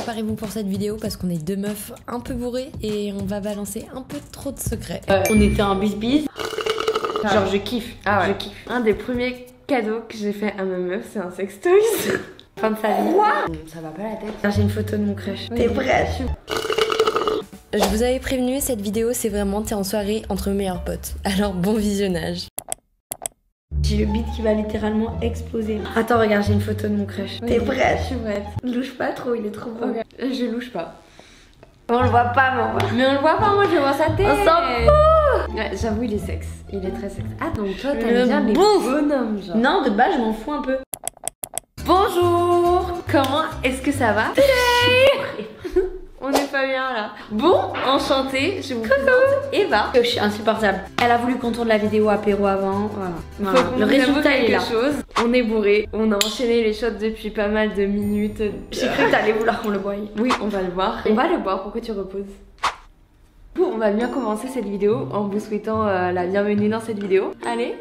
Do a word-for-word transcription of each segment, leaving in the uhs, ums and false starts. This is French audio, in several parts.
préparez-vous pour cette vidéo parce qu'on est deux meufs un peu bourrées et on va balancer un peu trop de secrets. Euh, on était en bis-bis. Ah genre, ouais. je kiffe. Ah ouais. Je kiffe. Un des premiers cadeaux que j'ai fait à ma meuf, c'est un sextoys. Fin de sa vie. Quoi? Ça va pas la tête. J'ai une photo de mon crush. Oui. T'es prête? Je vous avais prévenu, cette vidéo c'est vraiment t'es en soirée entre meilleurs potes. Alors bon visionnage. J'ai le beat qui va littéralement exploser. Attends, regarde, j'ai une photo de mon crush. Oui. T'es prête? Je suis prête. Louche pas trop, il est trop beau. Okay. Je louche pas. On le voit pas, mais on voit. Mais on le voit pas, moi je vois sa tête. On s'en fout. Ouais, j'avoue, il est sexe. Il est très sexe. Ah, donc toi, Le t'aimes bien les bouffe. bonhommes, genre. Non, de base, je m'en fous un peu. Bonjour. Comment est-ce que ça va? On n'est pas bien là. Bon, enchantée, je vous présente Eva. Je suis insupportable. Elle a voulu qu'on tourne la vidéo apéro avant. Voilà. Voilà. Faut Le résultat il est là. Chose. On est bourré. On a enchaîné les shots depuis pas mal de minutes. J'ai cru que t'allais vouloir qu'on le boive. Oui, on va le boire. On va le boire. Pourquoi tu reposes? Du coup, on va bien commencer cette vidéo en vous souhaitant euh, la bienvenue dans cette vidéo. Allez.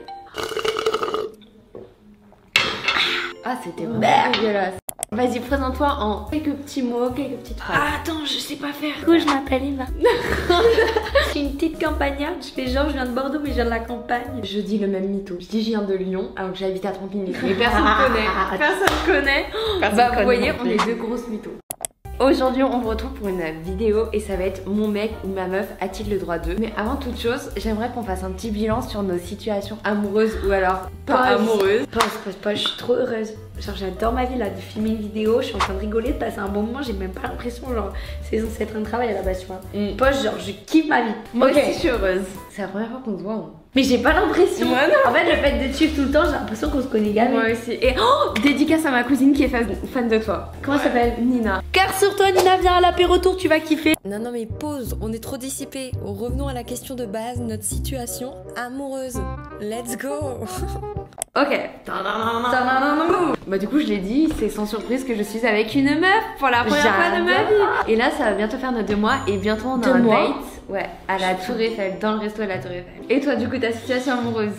Ah, c'était vraiment Merde. dégueulasse. Vas-y, présente-toi en quelques petits mots, quelques petites phrases. Ah, attends, je sais pas faire. Du coup, je m'appelle Eva. Je suis une petite campagnarde. Je fais genre, je viens de Bordeaux, mais je viens de la campagne. Je dis le même mytho. Je dis je viens de Lyon alors que j'habite à trente minutes. Mais personne connaît. Personne connaît. Personne bah, connaît vous voyez, non on plus. est deux grosses mythos. Aujourd'hui, on vous retrouve pour une vidéo et ça va être mon mec ou ma meuf a-t-il le droit d'eux. Mais avant toute chose, j'aimerais qu'on fasse un petit bilan sur nos situations amoureuses ou alors pas Pause. amoureuses. Pause, pause, pause. Je suis trop heureuse. Genre, j'adore ma vie là, de filmer une vidéo. Je suis en train de rigoler, de passer un bon moment. J'ai même pas l'impression, genre, c'est censé être un travail à la base, tu vois. Mm. Pause, genre, je kiffe ma vie. Moi Ok. aussi, je suis heureuse. C'est la première fois qu'on se voit. Hein. Mais j'ai pas l'impression. Moi, non. En fait, le fait de te suivre tout le temps, j'ai l'impression qu'on se connaît gamin. Moi aussi. Et oh, dédicace à ma cousine qui est fan, fan de toi. Comment elle s'appelle? Nina. Car sur toi, Nina, viens à l'apéro-tour, tu vas kiffer. Non non mais pause, on est trop dissipés. Revenons à la question de base, notre situation amoureuse. Let's go. Ok. Bah du coup je l'ai dit, c'est sans surprise que je suis avec une meuf pour la première fois de ma vie. Et là ça va bientôt faire nos deux mois et bientôt on a Deux un mois. date. Ouais, à la Tour Eiffel, dans le resto de la Tour Eiffel. Et toi du coup ta situation amoureuse?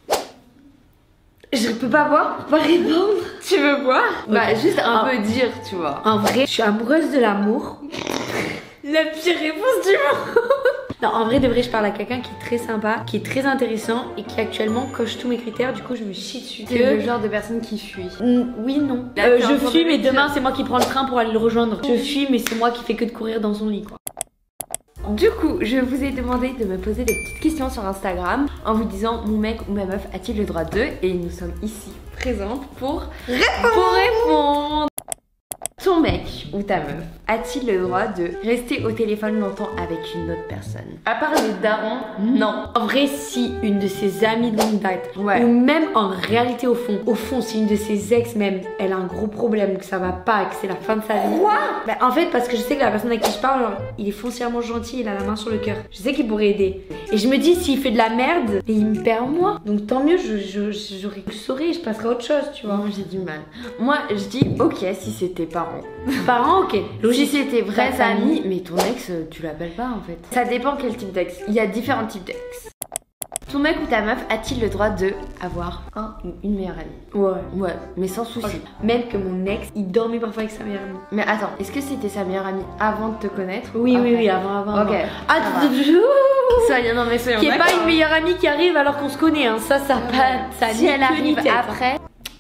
Je peux pas boire, je peux pas répondre. Tu veux boire? Ok. Bah juste un Ah. peu dire, tu vois. En vrai, je suis amoureuse de l'amour. La pire réponse du monde. Non, en vrai, de vrai, je parle à quelqu'un qui est très sympa, qui est très intéressant et qui actuellement coche tous mes critères. Du coup, je me chie dessus. C'est Que- le genre de personne qui fuit. Mm, oui, non. Là, Euh, t'es en je train fuis, de mais me dire. demain, c'est moi qui prends le train pour aller le rejoindre. Je fuis, mais c'est moi qui fais que de courir dans son lit, quoi. Du coup, je vous ai demandé de me poser des petites questions sur Instagram en vous disant mon mec ou ma meuf a-t-il le droit d'eux, et nous sommes ici présentes pour répondre. Pour répondre. Ton mec ou ta meuf a-t-il le droit de rester au téléphone longtemps avec une autre personne? À part les darons, non. En vrai, si une de ses amies de longue date, Ouais. ou même en réalité au fond, au fond, si une de ses ex même, elle a un gros problème, que ça va pas, que c'est la fin de sa vie. Quoi? Bah, en fait, parce que je sais que la personne à qui je parle, genre, il est foncièrement gentil, il a la main sur le cœur. Je sais qu'il pourrait aider. Et je me dis, s'il fait de la merde, mais il me perd moi. Donc tant mieux, je, je, je, j'aurais- je saurais, je passerai à autre chose, tu vois. Moi j'ai du mal. Moi je dis ok si c'est tes parents. Parents, ok. Si Logique. c'est tes vrais Ta famille. amis, mais ton ex euh, tu l'appelles pas en fait. Ça dépend quel type d'ex. Il y a différents types d'ex. Ton mec ou ta meuf a-t-il le droit de avoir un ou une meilleure amie? Ouais. Ouais, mais sans souci. Même que mon ex, il dormait parfois avec sa meilleure amie. Mais attends, est-ce que c'était sa meilleure amie avant de te connaître? Oui, Après? oui, oui, avant, avant. Ok. avant. Ah, ça va. tu- tu- Soyons, non mais soyons Qui est pas d'accord. une meilleure amie qui arrive alors qu'on se connaît, hein. Ça, ça, pas, ça Si ni elle queue ni arrive tête, hein. après.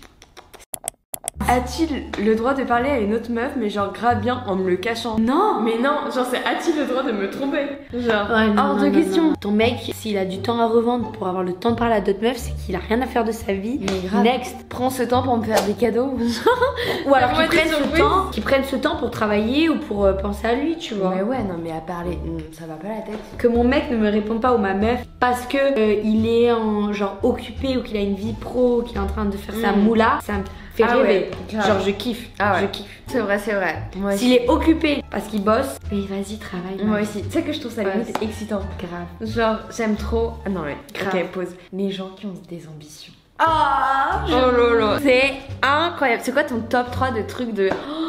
A-t-il le droit de parler à une autre meuf, mais genre grave bien en me le cachant? Non. Mais non, genre c'est a-t-il le droit de me tromper? Genre, Ouais, non, hors non, de non, question. non. Ton mec, s'il a du temps à revendre pour avoir le temps de parler à d'autres meufs, c'est qu'il a rien à faire de sa vie. Mais grave. Next. Prends ce temps pour me faire des cadeaux. Ou alors Fais-moi qu'il des prenne ce surprises. temps, qu'il prenne ce temps pour travailler ou pour euh, penser à lui, tu vois. Mais ouais, non mais à parler, hum, ça va pas la tête. Que mon mec ne me réponde pas ou ma meuf parce que euh, il est en genre occupé ou qu'il a une vie pro, qu'il est en train de faire sa Mm. moula, ça me fait Ah rêver. ouais, grave. Genre je kiffe, Ah ouais. je kiffe. C'est vrai, c'est vrai. Moi S'il aussi. est occupé parce qu'il bosse, mais vas-y travaille. Moi mec. aussi. Tu sais que je trouve ça Ouais, limite c'est- excitant. Grave. Genre, j'aime trop. Ah non, mais Grave. ok, pause. Les gens qui ont des ambitions. Ah, Oh lolo. C'est incroyable. C'est quoi ton top trois de trucs de. Oh,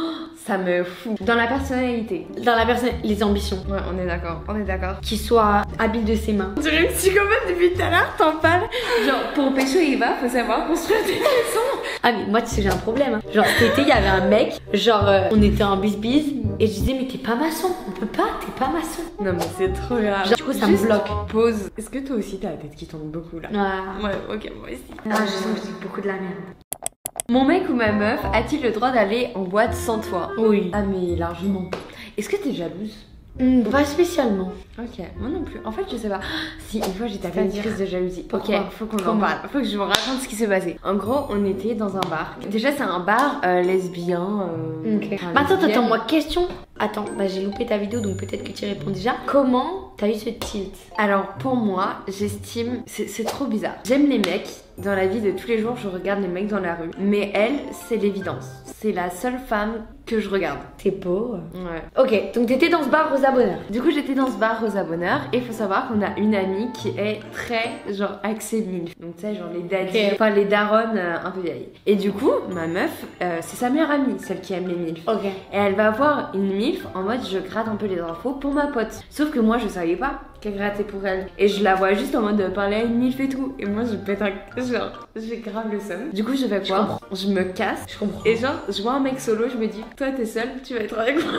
ça me fout. Dans la personnalité. Dans la personne, les ambitions. Ouais, on est d'accord, on est d'accord. Qu'il soit habile de ses mains. On dirait une psychopathe depuis tout à l'heure, t'en parles. Genre, pour pécho Eva, faut savoir construire des maisons. Ah mais moi tu sais j'ai un problème. Hein. Genre cet été il y avait un mec, genre euh, on était en bis-bis et je disais mais t'es pas maçon, on peut pas, t'es pas maçon. Non mais c'est trop grave. Genre, du coup ça me bloque. Pause. Est-ce que toi aussi t'as la tête qui tombe beaucoup là? Ouais. Ouais, ok, moi aussi. Ah je sens que je dis beaucoup de la merde. Mon mec ou ma meuf a-t-il le droit d'aller en boîte sans toi? Oui. Ah mais largement. Est-ce que t'es jalouse? Mmh, pas spécialement. Ok, moi non plus. En fait, je sais pas. Si, une fois j'étais à une C'est-à-dire crise de jalousie. Pourquoi? Ok, faut qu'on en Comment? parle. Faut que je vous raconte ce qui s'est passé. En gros, on était dans un bar. Déjà, c'est un bar euh, lesbien. Euh... Ok. enfin, Bah, attends, lesbienne. attends, moi question. Attends, bah j'ai loupé ta vidéo donc peut-être que tu y réponds déjà. Comment t'as eu ce tilt? Alors, pour moi, j'estime. C'est c'est trop bizarre. J'aime les mecs. Dans la vie de tous les jours, je regarde les mecs dans la rue. Mais elle, c'est l'évidence. C'est la seule femme que je regarde. T'es beau. Ouais. Ok, donc t'étais dans ce bar Rosa Bonheur. Du coup, j'étais dans ce bar Rosa Bonheur et il faut savoir qu'on a une amie qui est très genre axée milf. Donc, tu sais, genre les daddies, Ok. enfin les daronnes euh, un peu vieilles. Et du coup, ma meuf, euh, c'est sa meilleure amie, celle qui aime les milfs. Ok. Et elle va voir une milf en mode je gratte un peu les infos pour ma pote. Sauf que moi, je savais pas qu'elle grattait pour elle. Et je la vois juste en mode de parler à une milf et tout. Et moi, je pète un. Genre, j'ai grave le seum. Du coup, je fais quoi? Je me casse. Je comprends. Et genre, je vois un mec solo, je me dis, toi t'es seule, tu vas être avec moi.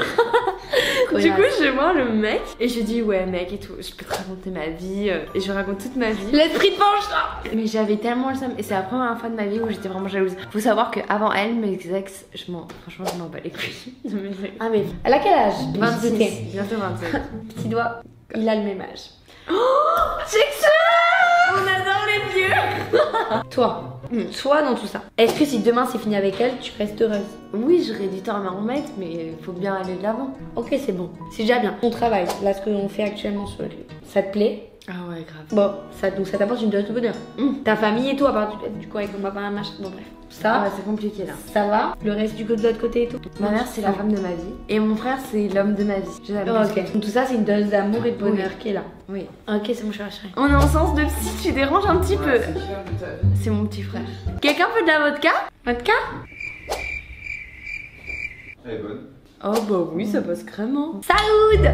Du Cohérence. coup, je vois le mec et je dis, ouais, mec et tout, je peux te raconter ma vie. euh, Et je raconte toute ma vie. L'esprit de penche là. Mais j'avais tellement le seum. Et c'est la première fois de ma vie où j'étais vraiment jalouse. Faut savoir qu'avant elle, mes ex, je m'en. Franchement, je m'en bats les couilles. de mes ex. Ah mais elle a quel âge? vingt-six, J'étais. bientôt vingt-sept. Petit doigt, il a le même âge. Jackson! On adore les vieux! Toi, toi dans tout ça. Est-ce que si demain c'est fini avec elle, tu restes heureuse? Oui, j'aurais du temps à m'en remettre, mais faut bien aller de l'avant. Ok, c'est bon. C'est déjà bien. On travaille, là ce que l'on fait actuellement sur le clip. Ça te plaît? Ah ouais, grave. Bon, ça, donc ça t'apporte une dose de bonheur. Mm. Ta famille et tout, à part du, du coup avec mon papa, un machin. Bon bref. Ah Ça, ouais, c'est compliqué là. ça va. Le reste du coup de l'autre côté et tout. Ma mère, c'est la femme de ma vie. Et mon frère, c'est l'homme de ma vie. Je l'aime Oh, plus. ok. Donc tout ça, c'est une dose d'amour et de bonheur qui est là. Oui. Ok, c'est mon chéri chéri. On est en sens de psy, tu déranges un petit peu. C'est mon petit frère. Quelqu'un veut de la vodka? Vodka? Elle est bonne. Oh bah oui, ça passe crème. Saoud!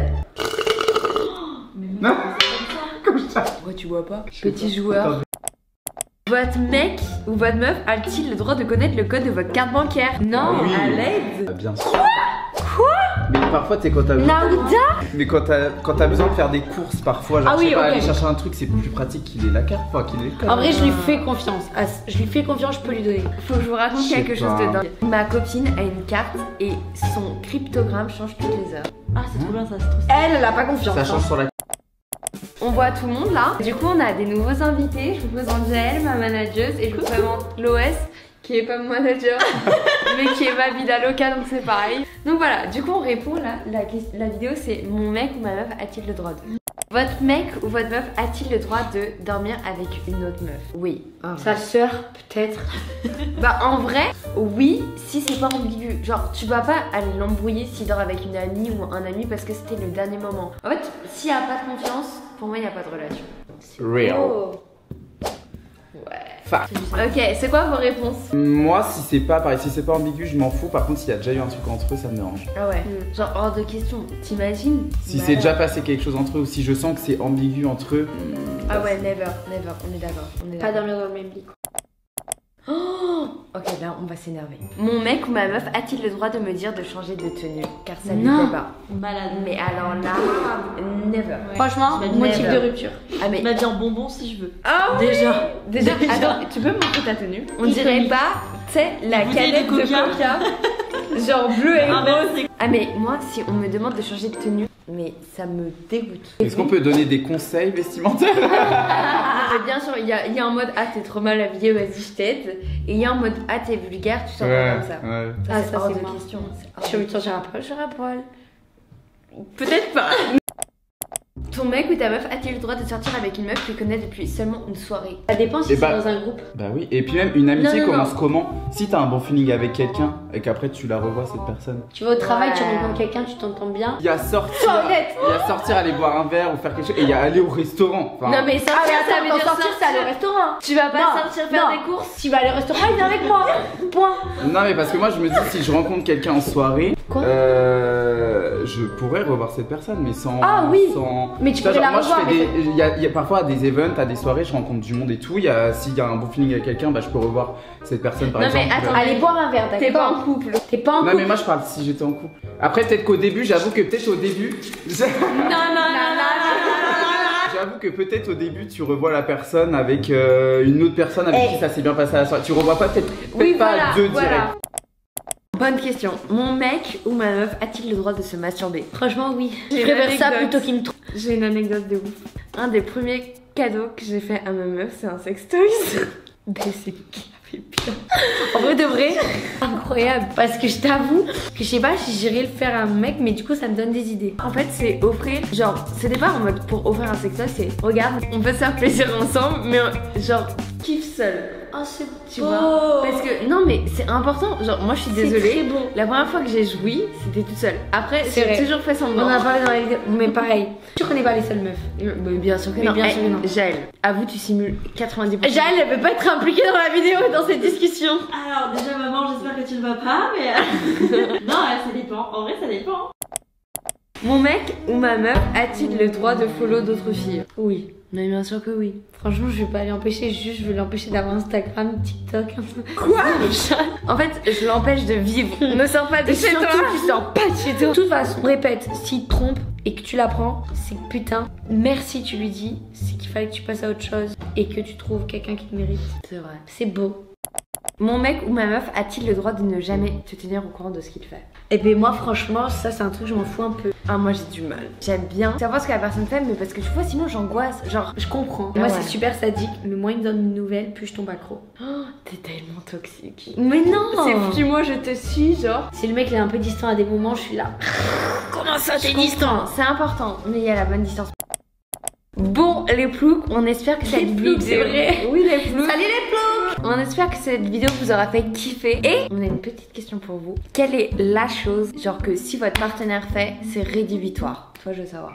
Non. Comme ça. Pourquoi tu bois pas? Je sais Petit pas. joueur. Attends. Votre mec ou votre meuf a-t-il le droit de connaître le code de votre carte bancaire? Non, Oui. à l'aide. Ah, bien sûr. Quoi? Mais parfois, tu sais, quand t'as Naouda? mais quand t'as quand t'as besoin de faire des courses, parfois, genre, Ah je sais oui, pas, ok. aller chercher un truc, c'est plus pratique qu'il ait la carte, enfin qu'il ait le code. En vrai, je lui fais confiance. Ah, je lui fais confiance, je peux lui donner. Faut que je vous raconte Je sais quelque chose pas. de dingue. Ma copine a une carte et son cryptogramme change toutes les heures. Ah, c'est trop bien ça, c'est trop Elle, elle a pas confiance. Ça change hein. sur la. On voit tout le monde là. Du coup, on a des nouveaux invités. Je vous présente Jaël, ma manageuse, et je vous présente Loès, qui est pas mon manager, mais qui est ma vida loca, donc c'est pareil. Donc voilà, du coup, on répond là. La, ques- la vidéo, c'est mon mec ou ma meuf a-t-il le droit de. Votre mec ou votre meuf a-t-il le droit de dormir avec une autre meuf? Oui. Sa sœur, peut-être. Bah en vrai, oui, si c'est pas ambigu. Genre, tu vas pas aller l'embrouiller s'il dort avec une amie ou un ami parce que c'était le dernier moment. En fait, s'il y a pas de confiance, pour moi, il y a pas de relation. Real. Oh. Ouais. Enfin, Ok, c'est quoi vos réponses? moi, si c'est pas pareil, si c'est pas ambigu, je m'en fous. Par contre, s'il y a déjà eu un truc entre eux, ça me dérange. Ah ouais. Genre, hors de question. T'imagines? Si Bah c'est ouais. déjà passé quelque chose entre eux ou si je sens que c'est ambigu entre eux. Ah ouais, never, never. On est d'accord. On est Pas d'accord. dormir dans le même lit. Oh, ok, là, on va s'énerver. Mon mec ou ma meuf a-t-il le droit de me dire de changer de tenue? Car ça lui Non. plaît pas. Malade. Mais alors là, never. Franchement, Je m'habille motif never. de rupture. Ah mais Je m'habille en bonbon si je veux. Ah oui. Déjà. Déjà, Déjà. attends, tu peux me montrer ta tenue? On Il dirait connaît. pas, tu sais, la bouteille canette de de Coca. Coca, genre bleu et rose. Inversé. Ah mais moi, si on me demande de changer de tenue, mais ça me dégoûte. Est-ce qu'on peut donner des conseils vestimentaires? Ah, mais bien sûr, il y a, il y a un mode ah t'es trop mal habillée, vas-y je t'aide, et il y a un mode ah t'es vulgaire, tu sors pas comme ça. ouais. Ça, Ah, c'est ça, hors c'est de moi. question. C'est hors Je de- vais me sortir à poil, je serai à poil. Peut-être pas. Ton mec ou ta meuf a-t-il le droit de sortir avec une meuf qu'il connaît depuis seulement une soirée? Ça dépend si Et c'est bah- dans un groupe. Bah oui, et puis même une amitié Non, non, commence non. comment? Si t'as un bon feeling avec quelqu'un et qu'après tu la revois cette personne. Tu vas au travail, tu Ouais. rencontres quelqu'un, tu t'entends bien. Il y a sortir, Sois honnête. il y a sortir aller boire un verre ou faire quelque chose et il y a aller au restaurant. Enfin, Non mais sortir, Ah, mais ça attends, veut quand dire sortir, c'est aller au restaurant. Tu vas pas Non, sortir faire non. des courses. Tu vas aller au restaurant, il vient avec moi. Point. Non mais parce que moi je me dis si je rencontre quelqu'un en soirée, Quoi? Euh. Je pourrais revoir cette personne, mais sans. Ah oui. sans... Mais tu vois, pourrais genre, la moi, je revoir. fais mais des. Il y, a, il y a parfois à des events, à des soirées, je rencontre du monde et tout. Il y a, s'il y a un bon feeling avec quelqu'un, bah, je peux revoir cette personne par Non, exemple. mais attends, Allez boire un verre, T'es pas en d'accord? couple. T'es pas en Non, couple. mais moi je parle si j'étais en couple. Après, peut-être qu'au début, j'avoue que peut-être au début. Non, non, non, non, J'avoue que peut-être au début tu revois la personne avec euh, une autre personne avec Eh. qui ça s'est bien passé à la soirée. Tu revois pas peut-être peut Oui, pas voilà, deux voilà. directs. Bonne question. Mon mec ou ma meuf a-t-il le droit de se masturber? Franchement, oui. Je J'ai une préfère ça anecdote. plutôt qu'il me trouve. J'ai une anecdote de ouf. Un des premiers cadeaux que j'ai fait à ma meuf, c'est un sextoys. Mais c'est qui fait pire. En vrai de vrai, incroyable. Parce que je t'avoue que je sais pas si j'irais le faire à un mec, mais du coup, ça me donne des idées. En fait, c'est offrir. Genre, c'était pas en mode pour offrir un sextoy, c'est regarde, on peut se faire plaisir ensemble, mais euh, genre, kiffe seul. Oh, c'est Tu vois? Parce que, non, mais c'est important. Genre, moi je suis C'est désolée. très beau. La première fois que j'ai joui, c'était toute seule. Après, C'est vrai. j'ai toujours fait On semblant. en a parlé dans la vidéo, mais pareil. Tu connais pas les seules meufs. Mais bien sûr que Mais non. bien Eh, sûr que non. Jaël, avoue, tu simules quatre-vingt-dix pour cent. Jaël, elle veut pas être impliquée dans la vidéo et dans cette discussion. Alors déjà maman, j'espère que tu ne vas pas, mais euh, non, euh, ça dépend. En vrai, ça dépend. Mon mec ou ma meuf a-t-il le droit de follow d'autres filles? Oui. Mais bien sûr que oui. Franchement, je vais pas l'empêcher, juste je veux l'empêcher d'avoir Instagram, TikTok. Quoi? En fait, je l'empêche de vivre. Ne sors pas de Et chez surtout, toi. tu sors pas de chez toi. De toute façon, répète, s'il te trompe et que tu l'apprends, c'est que putain, merci, tu lui dis, c'est qu'il fallait que tu passes à autre chose et que tu trouves quelqu'un qui te mérite. C'est vrai. C'est beau. Mon mec ou ma meuf a-t-il le droit de ne jamais te tenir au courant de ce qu'il fait? Et ben moi, franchement, ça c'est un truc, je m'en fous un peu. Ah, moi j'ai du mal. J'aime bien savoir ce que la personne fait, mais parce que tu vois, sinon j'angoisse. Genre, Je comprends. Ah Moi, ouais. c'est super sadique. Le moins il me donne une nouvelle, plus je tombe accro. oh, t'es tellement toxique. Mais non C'est foutu, moi je te suis, genre. Si le mec il est un peu distant à des moments, je suis là. Comment ça, Je comprends, c'est important, mais il y a la bonne distance. Bon, les ploucs, on espère que cette vidéo. ploucs, c'est vrai. Oui, les ploucs. Salut les ploucs! On espère que cette vidéo vous aura fait kiffer. Et on a une petite question pour vous. Quelle est la chose, genre que si votre partenaire fait, c'est rédhibitoire? Toi, je veux savoir.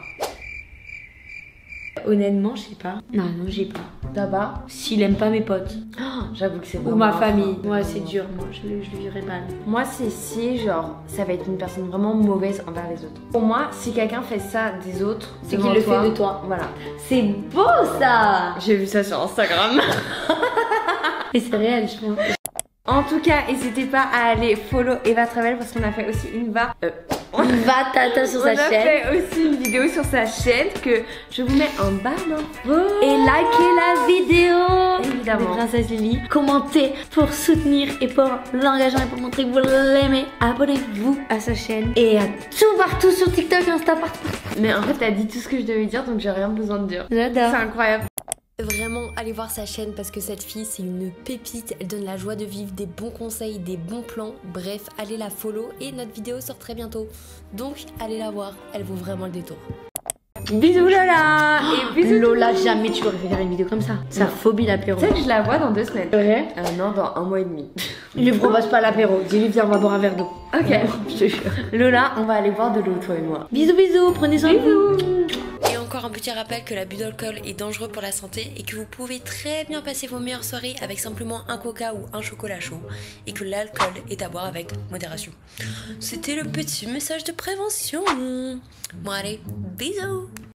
Honnêtement, je sais pas. Non, non, j'ai pas. D'abord, S'il aime pas mes potes oh, j'avoue que c'est ou vraiment ma un famille, frein. ouais, c'est dur. Moi, je le, je le vivrai mal. Moi, c'est si, genre, ça va être une personne vraiment mauvaise envers les autres. Pour moi, si quelqu'un fait ça des autres, C'est devant qu'il le toi, fait de toi. Voilà. C'est beau ça! J'ai vu ça sur Instagram. Mais c'est réel, je pense. En tout cas, n'hésitez pas à aller follow Eva Travel parce qu'on a fait aussi une barre. Euh, Va tata sur on sa a chaîne. fait aussi une vidéo sur sa chaîne que je vous mets en barre d'infos. Et likez la vidéo de Évidemment. Princesse Lily. Commentez pour soutenir et pour l'engagement et pour montrer que vous l'aimez. Abonnez-vous à sa chaîne. Et à tout partout sur TikTok, Insta, partout. Mais en fait, t'as dit tout ce que je devais dire donc j'ai rien besoin de dire. J'adore. C'est incroyable. Vraiment, allez voir sa chaîne parce que cette fille, c'est une pépite. Elle donne la joie de vivre, des bons conseils, des bons plans. Bref, allez la follow et notre vidéo sort très bientôt. Donc, allez la voir, elle vaut vraiment le détour. Bisous Lola et bisous. Lola, jamais tu aurais fait faire une vidéo comme ça. Sa phobie l'apéro. Tu sais que je la vois dans deux semaines. vrai? Euh, non, dans un mois et demi. Il lui propose pas l'apéro. Dis-lui, viens, on va boire un verre d'eau. Ok. Je te jure. Lola, on va aller boire de l'eau, toi et moi. Bisous, bisous. Prenez soin de vous. Et encore un petit rappel que l'abus d'alcool est dangereux pour la santé et que vous pouvez très bien passer vos meilleures soirées avec simplement un coca ou un chocolat chaud et que l'alcool est à boire avec modération. C'était le petit message de prévention. Bon allez, bisous.